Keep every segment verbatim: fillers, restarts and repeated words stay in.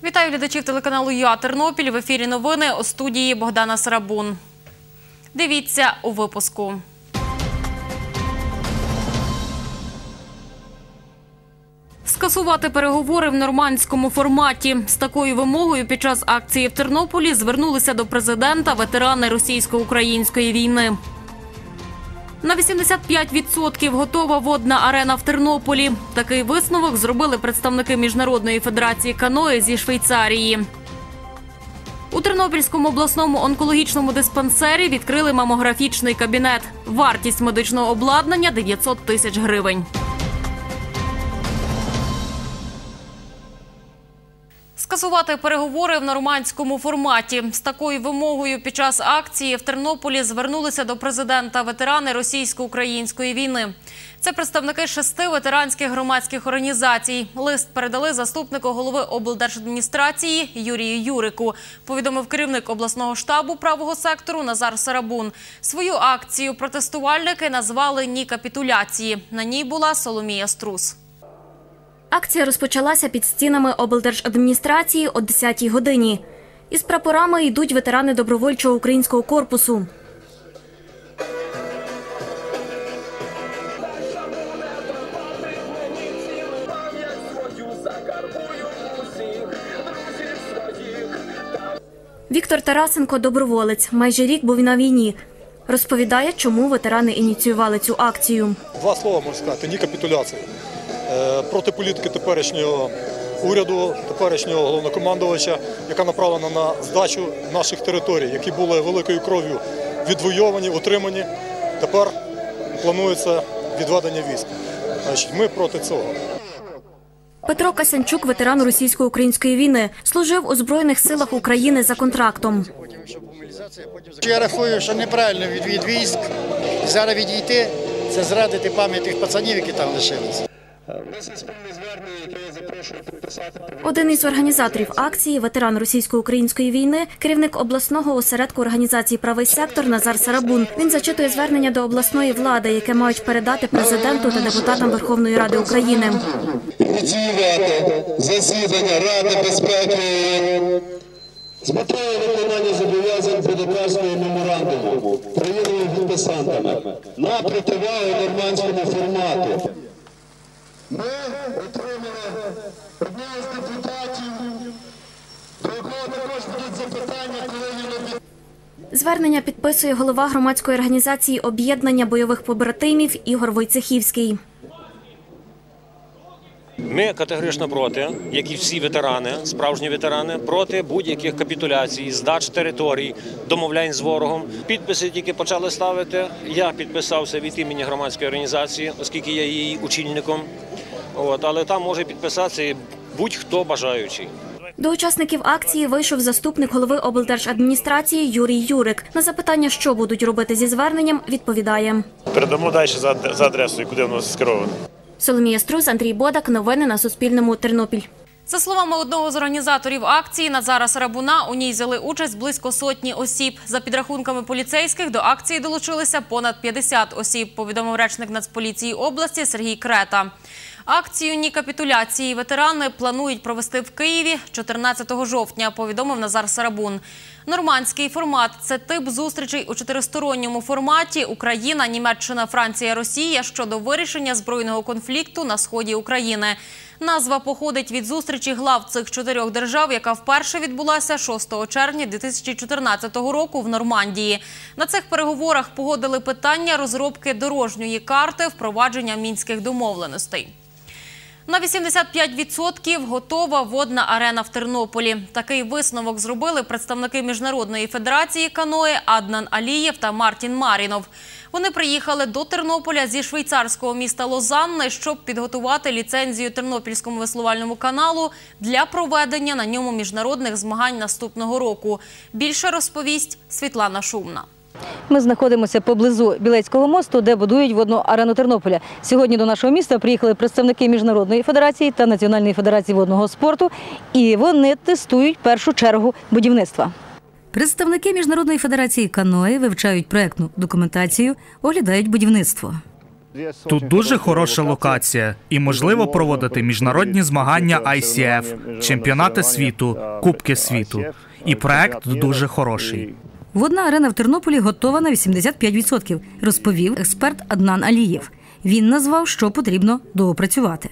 Вітаю глядачів телеканалу ЮА Тернопіль. В ефірі новини, у студії Богдана Сарабун. Дивіться у випуску. Скасувати переговори в нормандському форматі. З такою вимогою під час акції в Тернополі звернулися до президента ветерани російсько-української війни. На вісімдесят п'ять відсотків готова водна арена в Тернополі. Такий висновок зробили представники Міжнародної федерації каное зі Швейцарії. У Тернопільському обласному онкологічному диспансері відкрили мамографічний кабінет. Вартість медичного обладнання – дев'ятсот тисяч гривень. Скасувати переговори в нормандському форматі. З такою вимогою під час акції в Тернополі звернулися до президента ветерани російсько-української війни. Це представники шести ветеранських громадських організацій. Лист передали заступнику голови облдержадміністрації Юрію Юрику, повідомив керівник обласного штабу правого сектору Назар Сарабун. Свою акцію протестувальники назвали «Ні капітуляції». На ній була Соломія Струс. Акція розпочалася під стінами облдержадміністрації о десятій годині. Із прапорами йдуть ветерани добровольчого українського корпусу. Віктор Тарасенко – доброволець. Майже рік був на війні. Розповідає, чому ветерани ініціювали цю акцію. Два слова можна сказати – ні капітуляції. Проти політики теперішнього уряду, теперішнього головнокомандувача, яка направлена на здачу наших територій, які були великою кров'ю відвойовані, утримані. Тепер планується відведення військ. Значить, ми проти цього. Петро Касянчук – ветеран російсько-української війни. Служив у Збройних силах України за контрактом. Я рахую, що неправильно від військ зараз відійти – це зрадити пам'ять тих пацанів, які там лишилися. Один із організаторів акції – ветеран російсько-української війни, керівник обласного осередку організації «Правий сектор» Назар Сарабун. Він зачитує звернення до обласної влади, яке мають передати президенту та депутатам Верховної Ради України. Ініціювати засідання Ради безпеки з метою виконання зобов'язань Будапештського меморандуму країнами підписантами на противагу нормандському формату. Ми отримали одного з депутатів, до якого також будуть запитання, коли він... Звернення підписує голова громадської організації «Об'єднання бойових побратимів» Ігор Войцехівський. Ми категорично проти, як і всі ветерани, справжні ветерани, проти будь-яких капітуляцій, здач територій, домовлянь з ворогом. Підписи тільки почали ставити. Я підписався від імені громадської організації, оскільки я є її очільником. От, але там може підписатися будь-хто бажаючий. До учасників акції вийшов заступник голови облдержадміністрації Юрій Юрик. На запитання, що будуть робити зі зверненням, відповідає. Передамо далі за адресою, куди воно скеровано. Соломія Струс, Андрій Бодак. Новини на Суспільному. Тернопіль. За словами одного з організаторів акції Назара Сарабуна, у ній взяли участь близько сотні осіб. За підрахунками поліцейських, до акції долучилися понад п'ятдесят осіб, повідомив речник Нацполіції області Сергій Крета. Акцію «Ні капітуляції» ветерани планують провести в Києві чотирнадцятого жовтня, повідомив Назар Сарабун. Нормандський формат – це тип зустрічей у чотиристоронньому форматі Україна, Німеччина, Франція, Росія щодо вирішення збройного конфлікту на сході України. Назва походить від зустрічі глав цих чотирьох держав, яка вперше відбулася шостого червня дві тисячі чотирнадцятого року в Нормандії. На цих переговорах погодили питання розробки дорожньої карти впровадження мінських домовленостей. На вісімдесят п'ять відсотків готова водна арена в Тернополі. Такий висновок зробили представники Міжнародної федерації каное Аднан Алієв та Мартін Марінов. Вони приїхали до Тернополя зі швейцарського міста Лозанни, щоб підготувати ліцензію Тернопільському веслувальному каналу для проведення на ньому міжнародних змагань наступного року. Більше розповість Світлана Шумна. Ми знаходимося поблизу Білецького мосту, де будують водну арену Тернополя. Сьогодні до нашого міста приїхали представники Міжнародної федерації та Національної федерації водного спорту, і вони тестують першу чергу будівництва. Представники Міжнародної федерації каное вивчають проєктну документацію, оглядають будівництво. Тут дуже хороша локація і можливо проводити міжнародні змагання ай сі еф, чемпіонати світу, кубки світу. І проект дуже хороший. Водна арена в Тернополі готова на вісімдесят п'ять відсотків, розповів експерт Аднан Алієв. Він назвав, що потрібно доопрацювати.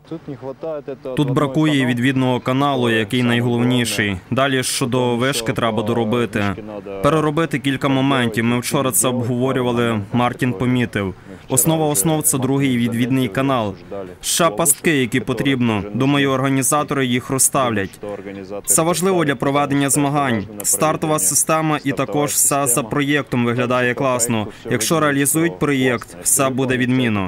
Тут бракує відвідного каналу, який найголовніший. Далі щодо вишки треба доробити. Переробити кілька моментів. Ми вчора це обговорювали, Мартін помітив. Основа основ – це другий відвідний канал. Ще пастки, які потрібно. Думаю, організатори їх розставлять. Це важливо для проведення змагань. Стартова система і також все за проєктом виглядає класно. Якщо реалізують проєкт, все буде відмінно.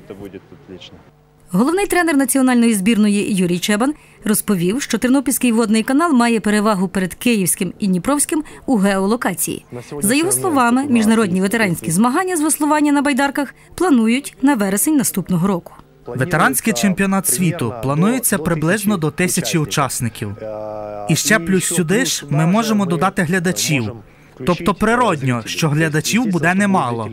Головний тренер національної збірної Юрій Чебан розповів, що Тернопільський водний канал має перевагу перед Київським і Дніпровським у геолокації. За його словами, міжнародні ветеранські змагання з веслування на байдарках планують на вересень наступного року. Ветеранський чемпіонат світу планується приблизно до тисячі учасників. І ще плюс сюди ж ми можемо додати глядачів. Тобто природньо, що глядачів буде немало.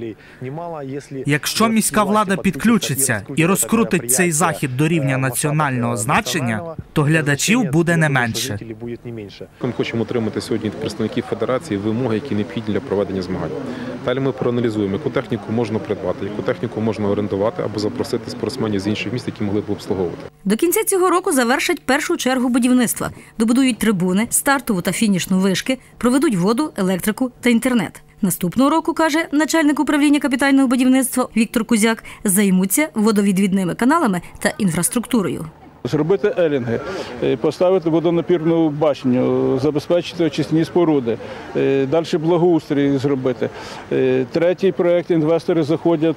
Якщо міська влада підключиться і розкрутить цей захід до рівня національного значення, то глядачів буде не менше. Ми хочемо отримати сьогодні від представників федерації вимоги, які необхідні для проведення змагань. Далі ми проаналізуємо, яку техніку можна придбати, яку техніку можна орендувати або запросити спортсменів з інших міст, які могли б обслуговувати. До кінця цього року завершать першу чергу будівництва. Добудують трибуни, стартову та фінішну вишки, проведуть воду, електрику та інтернет. Наступного року, каже начальник управління капітального будівництва Віктор Кузяк, займуться водовідвідними каналами та інфраструктурою. Зробити елінги, поставити водонапірну башню, забезпечити очисні споруди, далі благоустрій зробити. Третій проєкт – інвестори заходять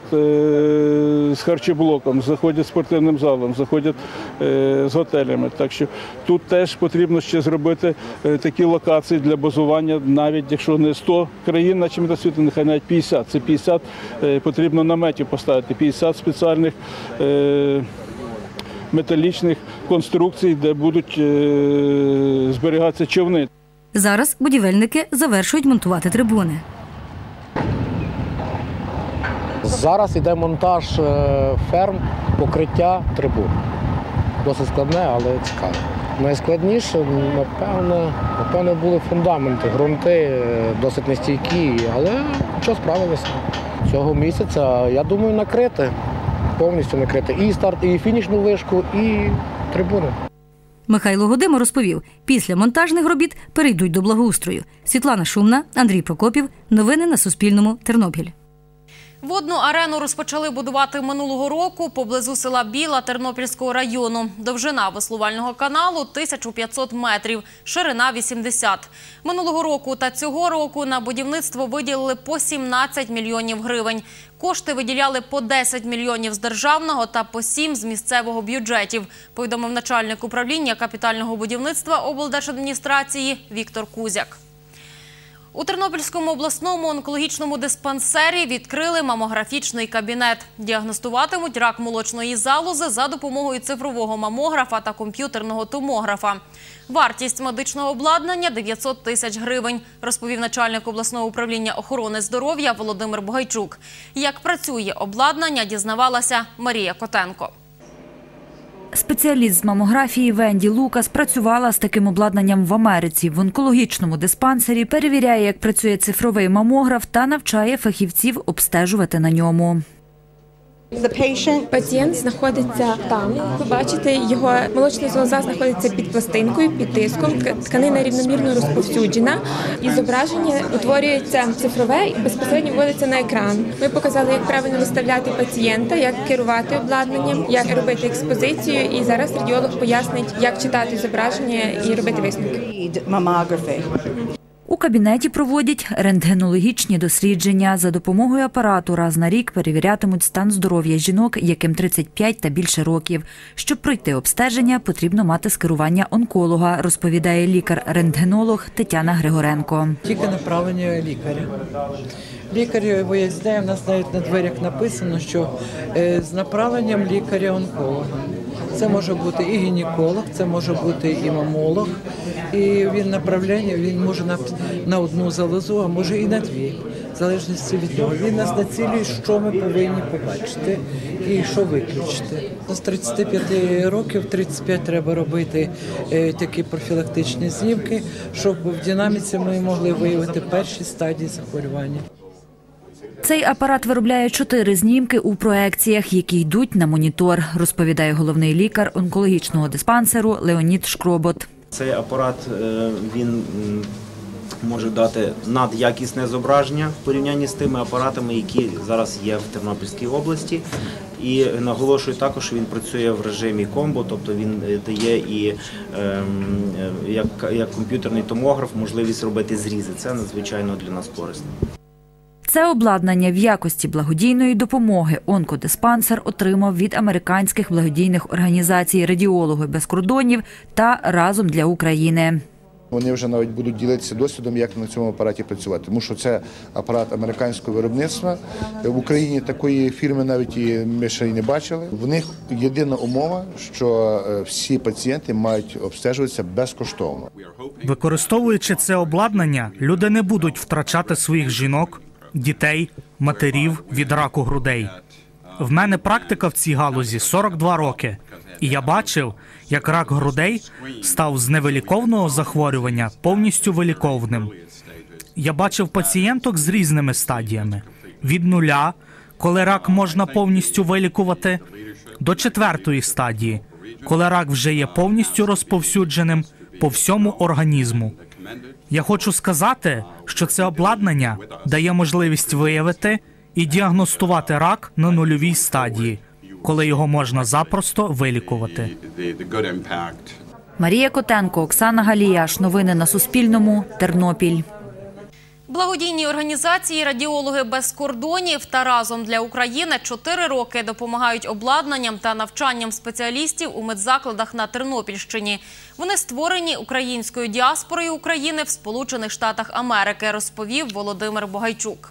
з харчоблоком, заходять з спортивним залом, заходять з готелями. Так що тут теж потрібно ще зробити такі локації для базування, навіть якщо не сто країн на чемпіонаті світу, нехай навіть п'ятдесят. Це п'ятдесят потрібно наметів поставити, п'ятдесят спеціальних металічних конструкцій, де будуть е, зберігатися човни. Зараз будівельники завершують монтувати трибуни. Зараз йде монтаж ферм, покриття трибун. Досить складне, але цікаве. Найскладніше, напевно, напевно, були фундаменти, ґрунти досить нестійкі, але що справилися. Цього місяця, я думаю, накрити. Повністю накрити і старт, і фінішну вишку, і трибуни. Михайло Годимо розповів, після монтажних робіт перейдуть до благоустрою. Світлана Шумна, Андрій Прокопів. Новини на Суспільному. Тернопіль. Водну арену розпочали будувати минулого року поблизу села Біла Тернопільського району. Довжина веслувального каналу – тисяча п'ятсот метрів, ширина – вісімдесят. Минулого року та цього року на будівництво виділили по сімнадцять мільйонів гривень. Кошти виділяли по десять мільйонів з державного та по сім з місцевого бюджетів, повідомив начальник управління капітального будівництва облдержадміністрації Віктор Кузяк. У Тернопільському обласному онкологічному диспансері відкрили мамографічний кабінет. Діагностуватимуть рак молочної залози за допомогою цифрового мамографа та комп'ютерного томографа. Вартість медичного обладнання – дев'ятсот тисяч гривень, розповів начальник обласного управління охорони здоров'я Володимир Бугайчук. Як працює обладнання, дізнавалася Марія Котенко. Спеціаліст з мамографії Венді Лукас працювала з таким обладнанням в Америці. В онкологічному диспансері перевіряє, як працює цифровий мамограф та навчає фахівців обстежувати на ньому. Пацієнт знаходиться там. Ви бачите, його молочна залоза знаходиться під пластинкою, під тиском. Тканина рівномірно розповсюджена. І зображення утворюється цифрове і безпосередньо вводиться на екран. Ми показали, як правильно виставляти пацієнта, як керувати обладнанням, як робити експозицію. І зараз радіолог пояснить, як читати зображення і робити висновки. У кабінеті проводять рентгенологічні дослідження. За допомогою апарату раз на рік перевірятимуть стан здоров'я жінок, яким тридцять п'ять та більше років. Щоб пройти обстеження, потрібно мати скерування онколога, розповідає лікар-рентгенолог Тетяна Григоренко. Тільки направлення лікаря. Лікар виїздає, в нас навіть на дверях написано, що з направленням лікаря-онколога. Це може бути і гінеколог, це може бути і мамолог. І він направляє, він може на, на одну залозу, а може і на дві. в залежності від нього. Він нас націлює, що ми повинні побачити і що виключити. З тридцяти п'яти років тридцять п'ять треба робити е, такі профілактичні знімки, щоб в динаміці ми могли виявити перші стадії захворювання. Цей апарат виробляє чотири знімки у проекціях, які йдуть на монітор, розповідає головний лікар онкологічного диспансеру Леонід Шкробот. Цей апарат, він може дати надякісне зображення в порівнянні з тими апаратами, які зараз є в Тернопільській області. І наголошую також, що він працює в режимі комбо, тобто він дає і як, як комп'ютерний томограф можливість робити зрізи. Це надзвичайно для нас корисно. Це обладнання в якості благодійної допомоги онкодиспансер отримав від американських благодійних організацій «Радіологи без кордонів» та «Разом для України». Вони вже навіть будуть ділитися досвідом, як на цьому апараті працювати. Тому що це апарат американського виробництва. В Україні такої фірми навіть і ми ще й не бачили. В них єдина умова, що всі пацієнти мають обстежуватися безкоштовно. Використовуючи це обладнання, люди не будуть втрачати своїх жінок, дітей, матерів від раку грудей. В мене практика в цій галузі сорок два роки. І я бачив, як рак грудей став з невиліковного захворювання повністю виліковним. Я бачив пацієнток з різними стадіями. Від нуля, коли рак можна повністю вилікувати, до четвертої стадії, коли рак вже є повністю розповсюдженим по всьому організму. Я хочу сказати, що це обладнання дає можливість виявити і діагностувати рак на нульовій стадії, коли його можна запросто вилікувати. Марія Котенко, Оксана Галіяш. Новини на Суспільному. Тернопіль. Благодійні організації «Радіологи без кордонів» та «Разом для України» чотири роки допомагають обладнанням та навчанням спеціалістів у медзакладах на Тернопільщині. Вони створені українською діаспорою України в Сполучених Штатах Америки, розповів Володимир Богайчук.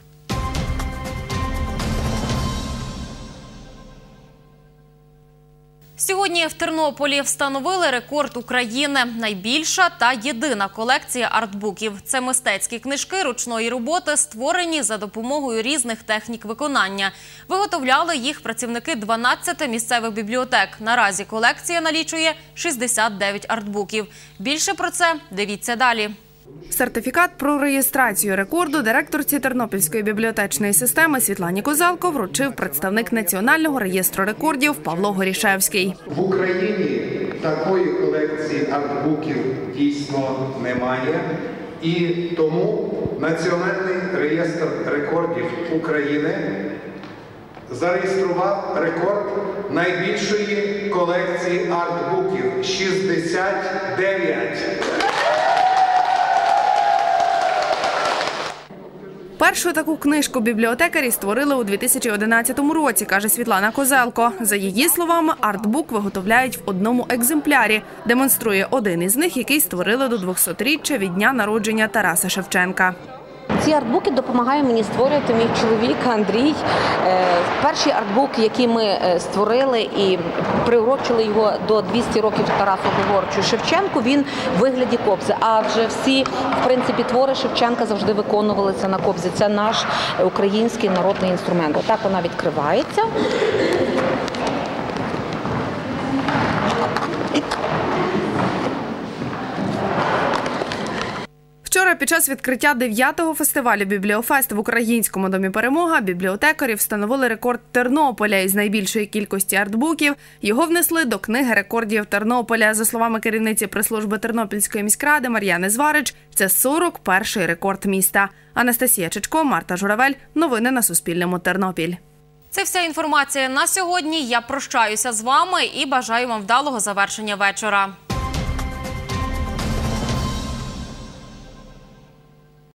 Сьогодні в Тернополі встановили рекорд України. Найбільша та єдина колекція артбуків. Це мистецькі книжки ручної роботи, створені за допомогою різних технік виконання. Виготовляли їх працівники дванадцяти місцевих бібліотек. Наразі колекція налічує шістдесят дев'ять артбуків. Більше про це дивіться далі. Сертифікат про реєстрацію рекорду директорці Тернопільської бібліотечної системи Світлані Козалко вручив представник Національного реєстру рекордів Павло Горішевський. В Україні такої колекції артбуків дійсно немає. І тому Національний реєстр рекордів України зареєстрував рекорд найбільшої колекції артбуків – шістдесят дев'ять. Першу таку книжку бібліотекарі створили у дві тисячі одинадцятому році, каже Світлана Козалко. За її словами, артбук виготовляють в одному екземплярі. Демонструє один із них, який створили до двохсотріччя від дня народження Тараса Шевченка. Ці артбуки допомагає мені створювати мій чоловік Андрій. Перший артбук, який ми створили і приурочили його до двохсот років Тарасу Григоровичу Шевченку, він в вигляді кобзи. Адже всі, в принципі, твори Шевченка завжди виконувалися на кобзі. Це наш український народний інструмент. Отак вона відкривається. Вчора під час відкриття дев'ятого фестивалю «Бібліофест» в Українському домі «Перемога» бібліотекарі встановили рекорд Тернополя із найбільшої кількості артбуків. Його внесли до книги рекордів Тернополя. За словами керівниці прес-служби Тернопільської міськради Мар'яни Зварич, це сорок перший рекорд міста. Анастасія Чичко, Марта Журавель. Новини на Суспільному. Тернопіль. Це вся інформація на сьогодні. Я прощаюся з вами і бажаю вам вдалого завершення вечора.